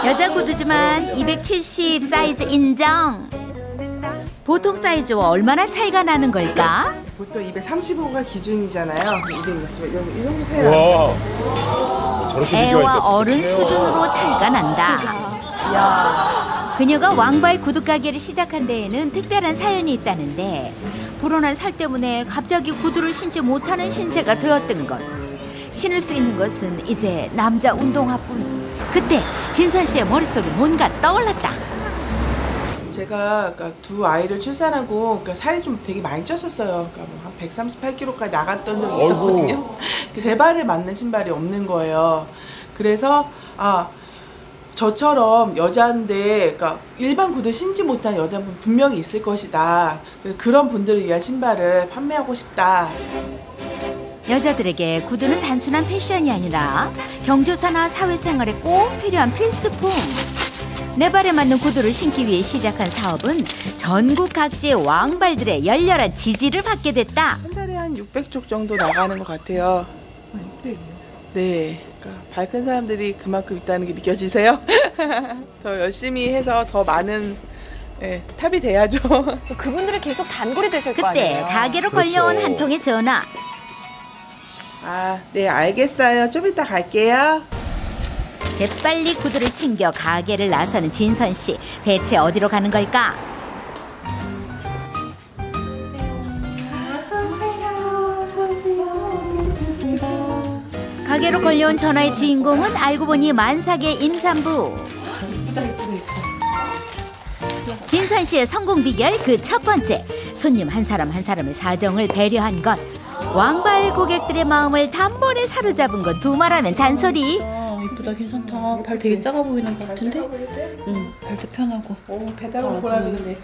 여자 구두지만 270 사이즈 인정. 보통 사이즈와 얼마나 차이가 나는 걸까? 보통 235가 기준이잖아요. 260 이런 게 차이가. 애와 어른 수준으로 차이가 난다. 그녀가 왕바의 구두 가게를 시작한 데에는 특별한 사연이 있다는데 불어난 살 때문에 갑자기 구두를 신지 못하는 신세가 되었던 것. 신을 수 있는 것은 이제 남자 운동화뿐. 그때 진선 씨의 머릿속에 뭔가 떠올랐다. 제가 그러니까 두 아이를 출산하고 그러니까 살이 좀 되게 많이 쪘었어요. 그러니까 뭐 한 138kg까지 나갔던 적이 있었거든요. 제 발에 맞는 신발이 없는 거예요. 그래서 저처럼 여자인데 그러니까 일반 구두 신지 못한 여자분 분명히 있을 것이다. 그런 분들을 위한 신발을 판매하고 싶다. 여자들에게 구두는 단순한 패션이 아니라 경조사나 사회생활에 꼭 필요한 필수품. 내 발에 맞는 구두를 신기 위해 시작한 사업은 전국 각지의 왕발들의 열렬한 지지를 받게 됐다. 한 달에 한 600쪽 정도 나가는 것 같아요. 600이요? 네. 그러니까 발 큰 사람들이 그만큼 있다는 게 믿겨지세요? 더 열심히 해서 더 많은 탑이 돼야죠. 그분들이 계속 단골이 되실 거 아니에요? 그때 가게로 걸려온 한 통의 전화. 네, 알겠어요. 좀 이따 갈게요. 재빨리 구두를 챙겨 가게를 나서는 진선 씨. 대체 어디로 가는 걸까? 가게로 걸려온 전화의 주인공은 알고 보니 만삭의 임산부. 진선 씨의 성공 비결 그 첫 번째. 손님 한 사람 한 사람의 사정을 배려한 것. 왕발 고객들의 마음을 단번에 사로잡은 건 두말하면 잔소리. 이쁘다, 괜찮다. 발 되게 작아 보이는 것 같은데? 응, 발도 편하고. 배당을 보라는데.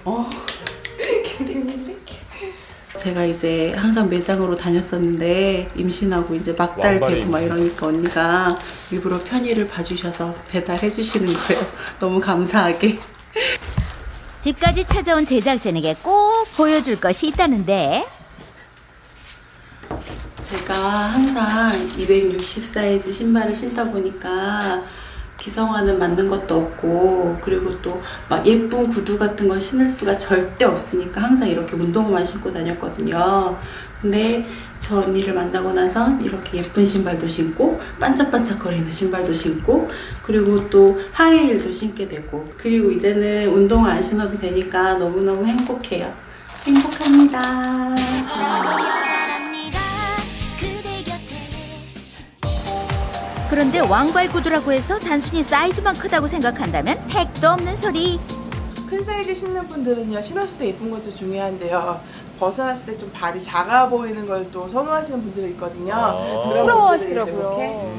제가 이제 항상 매장으로 다녔었는데 임신하고 이제 막달 되고 막 이러니까 언니가 일부러 편의를 봐주셔서 배달해 주시는 거예요. 너무 감사하게. 집까지 찾아온 제작진에게 꼭 보여줄 것이 있다는데. 제가 항상 260 사이즈 신발을 신다 보니까 기성화는 맞는 것도 없고 그리고 또 막 예쁜 구두 같은 걸 신을 수가 절대 없으니까 항상 이렇게 운동화만 신고 다녔거든요. 근데 저 언니를 만나고 나서 이렇게 예쁜 신발도 신고 반짝반짝거리는 신발도 신고 그리고 또 하이힐도 신게 되고 그리고 이제는 운동화 안 신어도 되니까 너무너무 행복해요. 행복합니다. 그런데 왕발 구두라고 해서 단순히 사이즈만 크다고 생각한다면 택도 없는 소리. 큰 사이즈 신는 분들은요, 신었을 때 예쁜 것도 중요한데요. 벗어났을 때 좀 발이 작아 보이는 걸 또 선호하시는 분들이 있거든요. 부러워하시더라고요.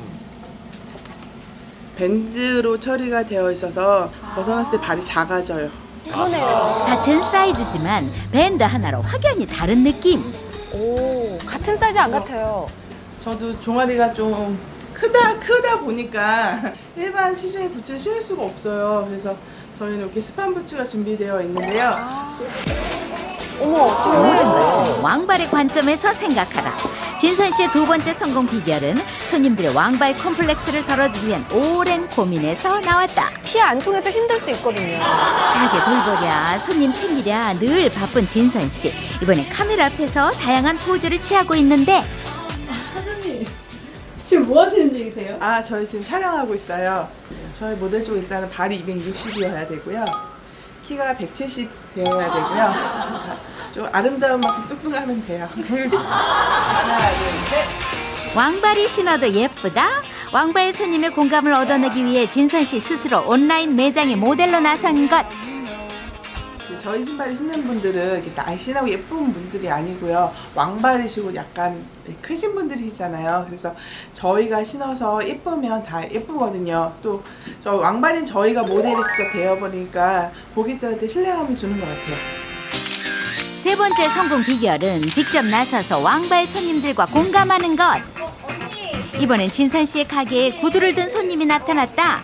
밴드로 처리가 되어 있어서 벗어났을 때 발이 작아져요. 그러네요. 같은 사이즈지만 밴드 하나로 확연히 다른 느낌. 오, 같은 사이즈 안 같아요. 저도 종아리가 좀 크다 보니까 일반 시중에 부츠를 신을 수가 없어요. 그래서 저희는 이렇게 스판 부츠가 준비되어 있는데요. 어머, 모든 것은 왕발의 관점에서 생각하라. 진선 씨의 두 번째 성공 비결은 손님들의 왕발 콤플렉스를 덜어주기 위한 오랜 고민에서 나왔다. 피 안 통해서 힘들 수 있거든요. 가게 돌보랴 손님 챙기랴 늘 바쁜 진선 씨. 이번엔 카메라 앞에서 다양한 포즈를 취하고 있는데. 사장님 지금 뭐 하시는 중이세요? 저희 지금 촬영하고 있어요. 저희 모델 쪽 일단은 발이 260이어야 되고요. 키가 170 되어야 되고요. 좀 아름다운 만큼 뚱뚱하면 돼요. 하나, 둘, 셋. 왕발이 신어도 예쁘다? 왕발 손님의 공감을 얻어내기 위해 진선 씨 스스로 온라인 매장의 모델로 나선 것. 저희 신발을 신는 분들은 날씬하고 예쁜 분들이 아니고요. 왕발이시고 약간 크신 분들이시잖아요. 그래서 저희가 신어서 예쁘면 다 예쁘거든요. 또 저 왕발인 저희가 모델이 직접 되어버리니까 고객들한테 신뢰감을 주는 것 같아요. 세 번째 성공 비결은 직접 나서서 왕발 손님들과 공감하는 것. 이번엔 진선 씨의 가게에 구두를 든 손님이 나타났다.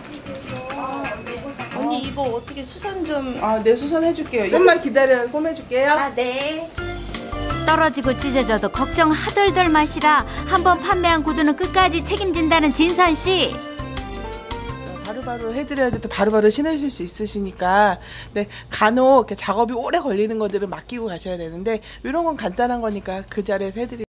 언니 이거 어떻게 수선 좀... 네, 수선해줄게요. 좀만 기다려요. 꿰매줄게요. 네. 떨어지고 찢어져도 걱정 하덜덜 마시라. 한번 판매한 구두는 끝까지 책임진다는 진선 씨. 바로바로 해드려야 돼도 바로바로 신으실 수 있으시니까 네, 간혹 이렇게 작업이 오래 걸리는 것들은 맡기고 가셔야 되는데 이런 건 간단한 거니까 그 자리에서 해드리고